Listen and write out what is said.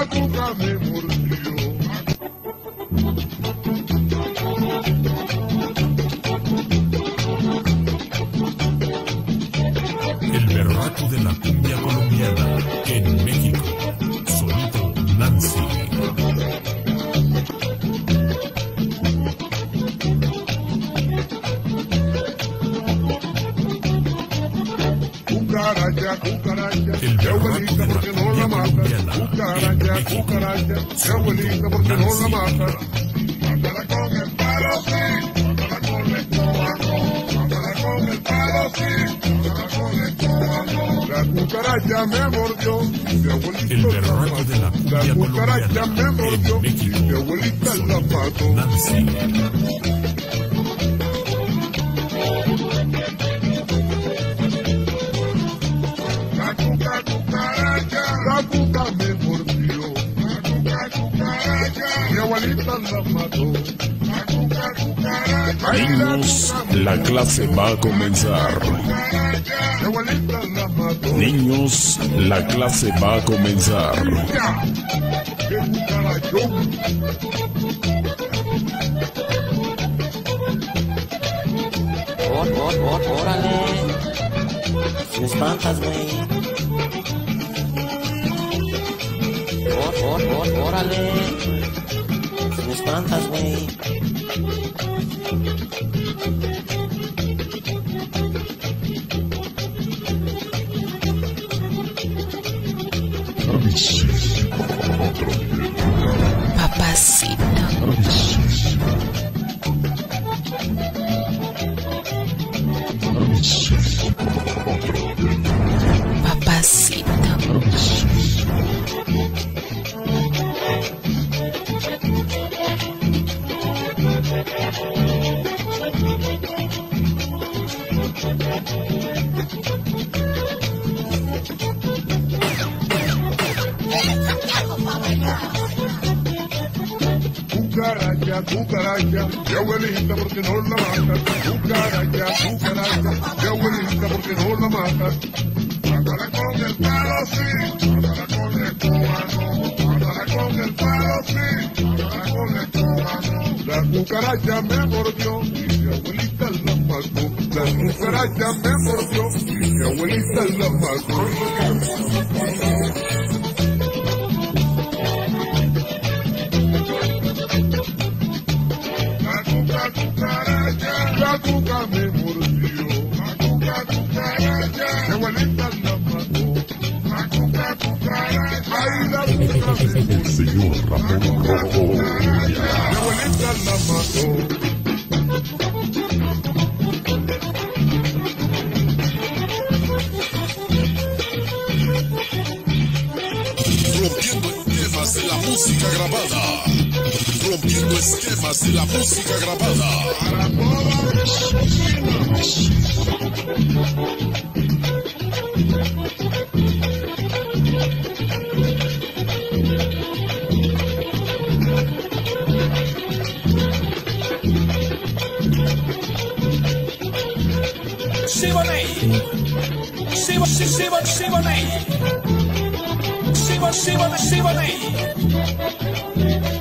cuca me mordió. El berraco de la cumbia colombiana en México. Sonido Nancy. Cucaracha, cucaracha, mi abuelita porque no la mata. Cucaracha, cucaracha, mi abuelita porque no la mata. Mátala con el palo, sí, mátala con el cobano. Mátala con el palo, sí, mátala con el cobano. La cucaracha me mordió, mi abuelita la mató. La cucaracha me mordió, mi abuelita la mató. Nancy. La cuca me mordió, la cucaracha, mi abuelita la mató. La cucaracha, Niños, la clase va a comenzar. mi abuelita la mató. Niños, la clase va a comenzar. ¡Ya! ¡Qué cucarachón! Órale. Me espantas, güey. Órale. Me espantas, güey. Papacito. Papacito. Cucaracha, cucaracha, mi abuelita porque no la mata. Cucaracha, cucaracha, mi abuelita porque no la mata. Mátala con el palo, sí, mátala con el cubano. Mátala con el palo, sí, mátala con el cubano. La cucaracha me mordió y mi abuelita la mató. La cucaracha me mordió y mi abuelita la mató. La cuca me mordió, la cucaracha, mi abuelita la mató. La cucaracha, ay, la cuca me mordió. El señor Ramón Rojo. Mi abuelita la mató. Rompiendo esquemas de la música grabada. Rompiendo esquemas de la música grabada. Para Siboney. Siboney.